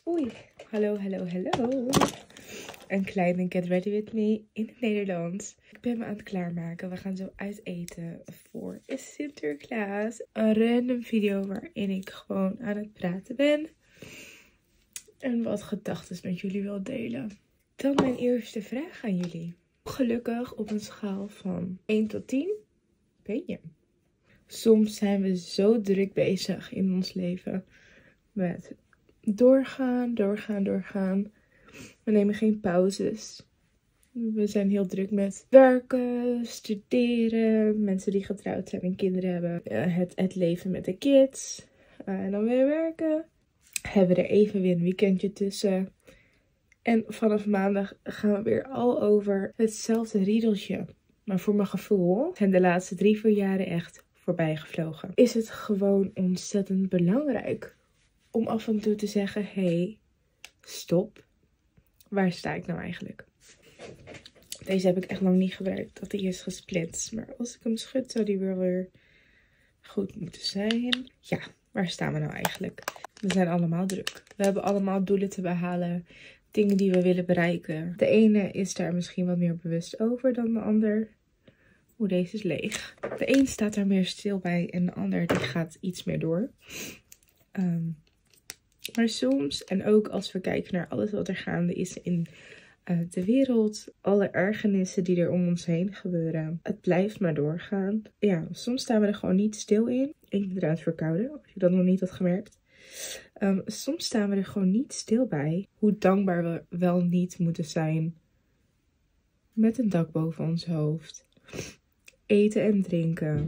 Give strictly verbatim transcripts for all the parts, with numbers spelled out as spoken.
Oei, hallo, hallo, hallo. Een kleine Get Ready With Me in het Nederlands. Ik ben me aan het klaarmaken. We gaan zo uit eten voor Sinterklaas. Een random video waarin ik gewoon aan het praten ben. En wat gedachten met jullie wil delen. Dan mijn eerste vraag aan jullie. Gelukkig op een schaal van één tot tien ben je. Soms zijn we zo druk bezig in ons leven met doorgaan, doorgaan, doorgaan. We nemen geen pauzes. We zijn heel druk met werken, studeren, mensen die getrouwd zijn en kinderen hebben. Het, het leven met de kids. Uh, en dan weer werken. Hebben we er even weer een weekendje tussen. En vanaf maandag gaan we weer al over hetzelfde riedeltje. Maar voor mijn gevoel zijn de laatste drie, vier jaren echt voorbij gevlogen. Is het gewoon ontzettend belangrijk om af en toe te zeggen, hé, hey, stop. Waar sta ik nou eigenlijk? Deze heb ik echt lang niet gebruikt. Dat die is gesplitst. Maar als ik hem schud, zou die weer weer goed moeten zijn. Ja, waar staan we nou eigenlijk? We zijn allemaal druk. We hebben allemaal doelen te behalen. Dingen die we willen bereiken. De ene is daar misschien wat meer bewust over dan de ander. Oeh, deze is leeg. De een staat daar meer stil bij en de ander die gaat iets meer door. Um, maar soms, en ook als we kijken naar alles wat er gaande is in uh, de wereld. Alle ergernissen die er om ons heen gebeuren. Het blijft maar doorgaan. Ja, soms staan we er gewoon niet stil in. Ik ben eruit verkouden, als je dat nog niet had gemerkt. Um, soms staan we er gewoon niet stil bij hoe dankbaar we wel niet moeten zijn. Met een dak boven ons hoofd. Eten en drinken.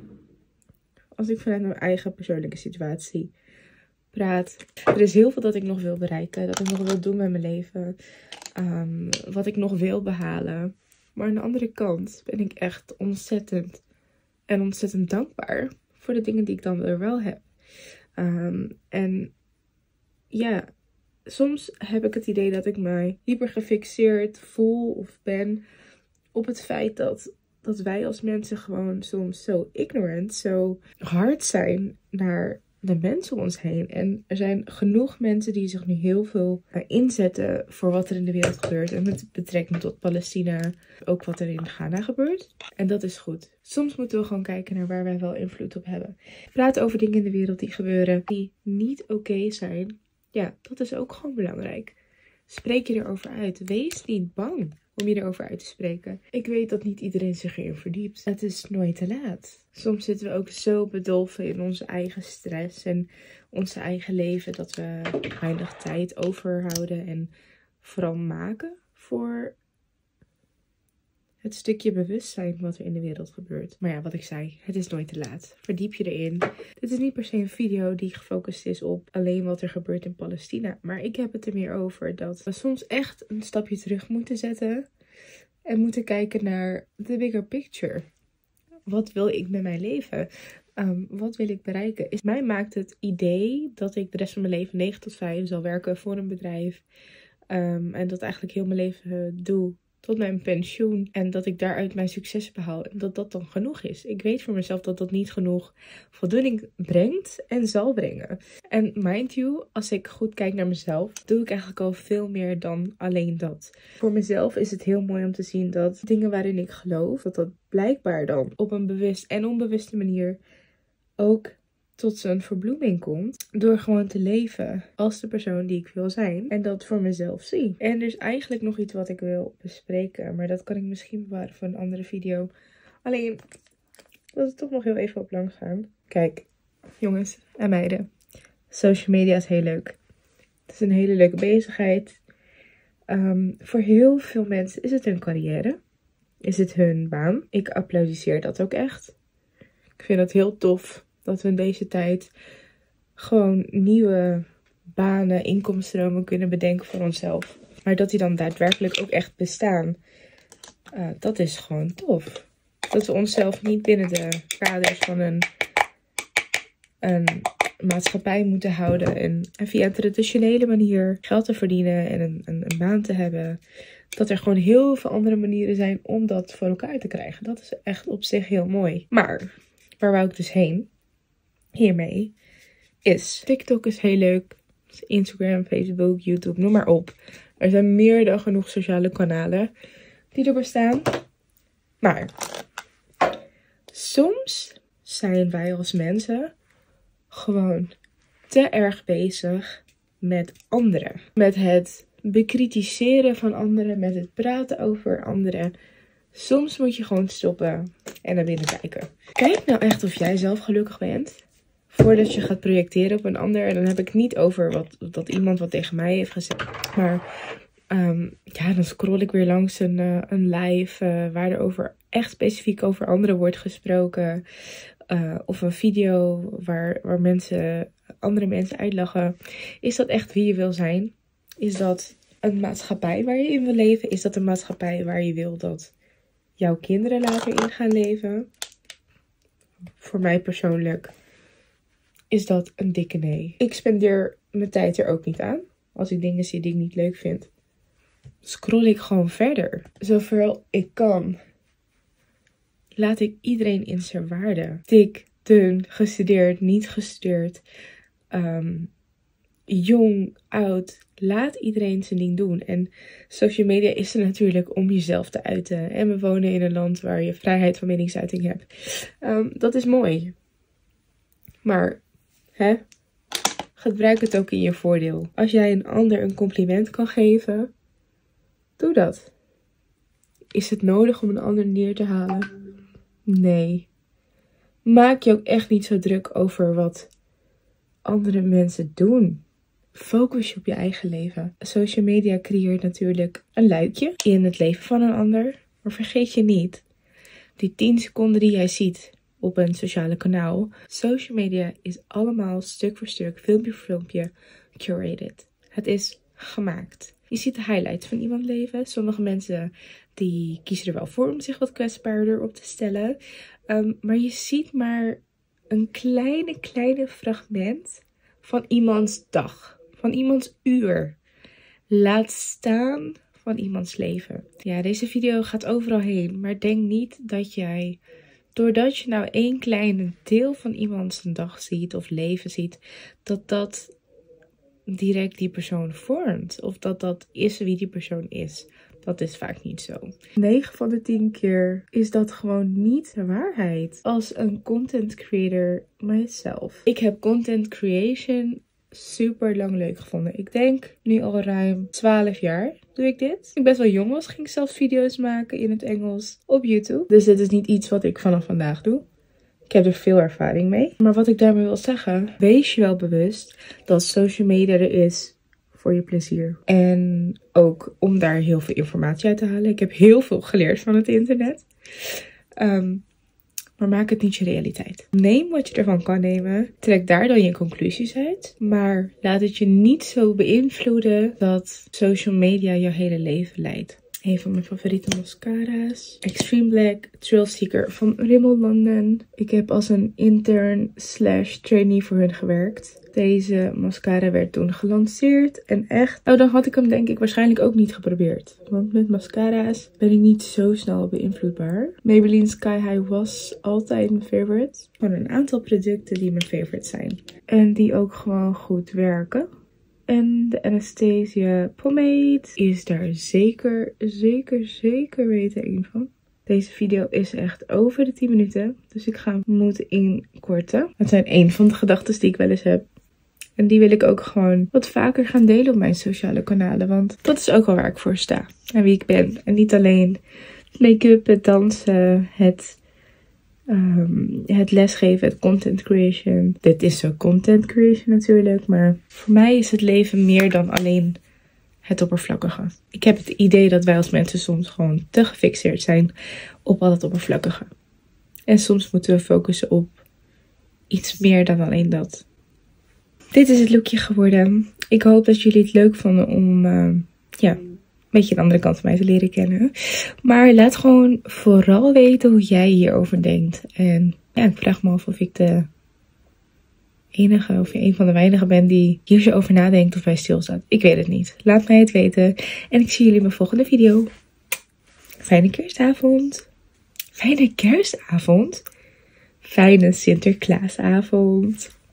Als ik vanuit mijn eigen persoonlijke situatie praat. Er is heel veel dat ik nog wil bereiken. Dat ik nog wil doen met mijn leven. Um, wat ik nog wil behalen. Maar aan de andere kant ben ik echt ontzettend en ontzettend dankbaar voor de dingen die ik dan er wel heb. Um, en ja, soms heb ik het idee dat ik mij hyper gefixeerd voel of ben op het feit dat, dat wij als mensen gewoon soms zo ignorant, zo hard zijn naar de mensen om ons heen. En er zijn genoeg mensen die zich nu heel veel inzetten voor wat er in de wereld gebeurt. En met betrekking tot Palestina, ook wat er in Ghana gebeurt. En dat is goed. Soms moeten we gewoon kijken naar waar wij wel invloed op hebben. Praten over dingen in de wereld die gebeuren die niet oké okay zijn. Ja, dat is ook gewoon belangrijk. Spreek je erover uit. Wees niet bang om je erover uit te spreken. Ik weet dat niet iedereen zich erin verdiept. Het is nooit te laat. Soms zitten we ook zo bedolven in onze eigen stress en onze eigen leven dat we weinig tijd overhouden en vooral maken voor het stukje bewustzijn wat er in de wereld gebeurt. Maar ja, wat ik zei, het is nooit te laat. Verdiep je erin. Dit is niet per se een video die gefocust is op alleen wat er gebeurt in Palestina. Maar ik heb het er meer over dat we soms echt een stapje terug moeten zetten. En moeten kijken naar the bigger picture. Wat wil ik met mijn leven? Um, wat wil ik bereiken? Is, mij maakt het idee dat ik de rest van mijn leven negen tot vijf zal werken voor een bedrijf. Um, en dat eigenlijk heel mijn leven doe tot mijn pensioen. En dat ik daaruit mijn succes behaal. En dat dat dan genoeg is. Ik weet voor mezelf dat dat niet genoeg voldoening brengt en zal brengen. En mind you, als ik goed kijk naar mezelf, doe ik eigenlijk al veel meer dan alleen dat. Voor mezelf is het heel mooi om te zien dat dingen waarin ik geloof, dat dat blijkbaar dan op een bewust en onbewuste manier ook tot zijn verbloeming komt. Door gewoon te leven als de persoon die ik wil zijn. En dat voor mezelf zie. En er is eigenlijk nog iets wat ik wil bespreken. Maar dat kan ik misschien bewaren voor een andere video. Alleen, dat is toch nog heel even op langs gaan. Kijk, jongens en meiden. Social media is heel leuk. Het is een hele leuke bezigheid. Um, voor heel veel mensen is het hun carrière. Is het hun baan. Ik applaudisseer dat ook echt. Ik vind het heel tof dat we in deze tijd gewoon nieuwe banen, inkomstenstromen kunnen bedenken voor onszelf. Maar dat die dan daadwerkelijk ook echt bestaan. Uh, dat is gewoon tof. Dat we onszelf niet binnen de kaders van een, een maatschappij moeten houden. En, en via een traditionele manier geld te verdienen en een, een, een baan te hebben. Dat er gewoon heel veel andere manieren zijn om dat voor elkaar te krijgen. Dat is echt op zich heel mooi. Maar waar wou ik dus heen hiermee is, TikTok is heel leuk. Instagram, Facebook, YouTube, noem maar op. Er zijn meer dan genoeg sociale kanalen die er bestaan. Maar soms zijn wij als mensen gewoon te erg bezig met anderen. Met het bekritiseren van anderen, met het praten over anderen. Soms moet je gewoon stoppen en naar binnen kijken. Kijk nou echt of jij zelf gelukkig bent voordat je gaat projecteren op een ander. En dan heb ik het niet over wat dat iemand wat tegen mij heeft gezegd. Maar um, ja, dan scroll ik weer langs een, uh, een live uh, waar er over, echt specifiek over anderen wordt gesproken. Uh, of een video waar, waar mensen, andere mensen uitlachen. Is dat echt wie je wil zijn? Is dat een maatschappij waar je in wil leven? Is dat een maatschappij waar je wil dat jouw kinderen later in gaan leven? Voor mij persoonlijk is dat een dikke nee. Ik spendeer mijn tijd er ook niet aan. Als ik dingen zie die ik niet leuk vind, scroll ik gewoon verder. Zoveel ik kan laat ik iedereen in zijn waarde. Dik, dun, gestudeerd, niet gestudeerd, um, jong, oud. Laat iedereen zijn ding doen. En social media is er natuurlijk om jezelf te uiten. En we wonen in een land waar je vrijheid van meningsuiting hebt. Um, dat is mooi. Maar, hè? Gebruik het ook in je voordeel. Als jij een ander een compliment kan geven, doe dat. Is het nodig om een ander neer te halen? Nee. Maak je ook echt niet zo druk over wat andere mensen doen. Focus je op je eigen leven. Social media creëert natuurlijk een luikje in het leven van een ander. Maar vergeet je niet, die tien seconden die jij ziet op een sociale kanaal. Social media is allemaal stuk voor stuk, filmpje voor filmpje, curated. Het is gemaakt. Je ziet de highlights van iemands leven. Sommige mensen die kiezen er wel voor om zich wat kwetsbaarder op te stellen. Um, maar je ziet maar een kleine, kleine fragment van iemands dag. Van iemands uur. Laat staan van iemands leven. Ja, deze video gaat overal heen. Maar denk niet dat jij, doordat je nou één kleine deel van iemands dag ziet of leven ziet, dat dat direct die persoon vormt. Of dat dat is wie die persoon is. Dat is vaak niet zo. negen van de tien keer is dat gewoon niet de waarheid. Als een content creator myself. Ik heb content creation super lang leuk gevonden. Ik denk nu al ruim twaalf jaar doe ik dit. Toen ik best wel jong was, ging ik zelfs video's maken in het Engels op YouTube. Dus dit is niet iets wat ik vanaf vandaag doe. Ik heb er veel ervaring mee. Maar wat ik daarmee wil zeggen, wees je wel bewust dat social media er is voor je plezier. En ook om daar heel veel informatie uit te halen. Ik heb heel veel geleerd van het internet. Um, maar maak het niet je realiteit. Neem wat je ervan kan nemen. Trek daar dan je conclusies uit. Maar laat het je niet zo beïnvloeden dat social media je hele leven leidt. Een van mijn favoriete mascara's. Extreme Black Thrill Seeker van Rimmel London. Ik heb als een intern slash trainee voor hun gewerkt. Deze mascara werd toen gelanceerd. En echt, nou dan had ik hem denk ik waarschijnlijk ook niet geprobeerd. Want met mascara's ben ik niet zo snel beïnvloedbaar. Maybelline Sky High was altijd mijn favorite. Gewoon een aantal producten die mijn favorite zijn. En die ook gewoon goed werken. En de Anastasia Pomade is daar zeker, zeker, zeker weten een van. Deze video is echt over de tien minuten. Dus ik ga hem moeten inkorten. Het zijn een van de gedachten die ik wel eens heb. En die wil ik ook gewoon wat vaker gaan delen op mijn sociale kanalen. Want dat is ook wel waar ik voor sta. En wie ik ben. En niet alleen make-up, het dansen, het, um, het lesgeven, het content creation. Dit is zo content creation natuurlijk. Maar voor mij is het leven meer dan alleen het oppervlakkige. Ik heb het idee dat wij als mensen soms gewoon te gefixeerd zijn op al het oppervlakkige. En soms moeten we focussen op iets meer dan alleen dat. Dit is het lookje geworden. Ik hoop dat jullie het leuk vonden om uh, ja, een beetje een andere kant van mij te leren kennen. Maar laat gewoon vooral weten hoe jij hierover denkt. En ja, ik vraag me af of ik de enige of een van de weinigen ben die hier zo over nadenkt of bij stilstaat. Ik weet het niet. Laat mij het weten. En ik zie jullie in mijn volgende video. Fijne kerstavond. Fijne kerstavond. Fijne Sinterklaasavond.